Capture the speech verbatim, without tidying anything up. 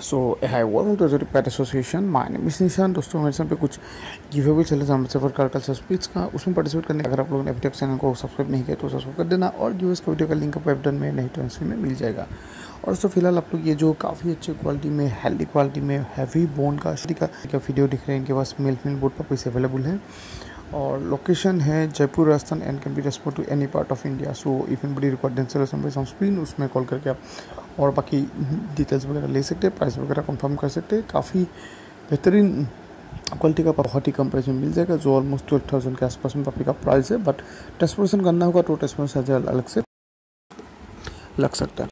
So hi welcome to the pet association. My name is Nishan. दोस्तों हमारे साथ पे कुछ गिव अवे चले जाम सफर कार का स्पीच का, उसमें पार्टिसिपेट करने अगर आप लोगों ने अभी तक चैनल को सब्सक्राइब नहीं किया तो सब्सक्राइब कर देना और गिव का वीडियो का लिंक आपको वेबडन में नहीं तो इंस्टाग्राम में मिल जाएगा। और दोस्तों फिलहाल आप लोग ये जो काफ़ी अच्छी क्वालिटी में हेल्दी क्वालिटी में हैवी बोन का का वीडियो दिख रहे हैं, इनके पास मेल फीमेल बोर्ड पर पैसे अवेलेबल है और लोकेशन है Jaipur Rajasthan and can be transport to any part of India. So if anybody required dancer on screen, उसमें कॉल करके आप और बाकी डिटेल्स वगैरह ले सकते हैं, प्राइस वगैरह कंफर्म कर सकते हैं। काफ़ी बेहतरीन क्वालिटी का बहुत ही कम प्राइस में मिल जाएगा, जो ऑलमोस्ट ट्वेल्व थाउजेंड के आसपास में पपी का प्राइस है। बट ट्रांसपोर्टेशन करना होगा तो ट्रांसपोर्टेशन अलग से लग सकता है।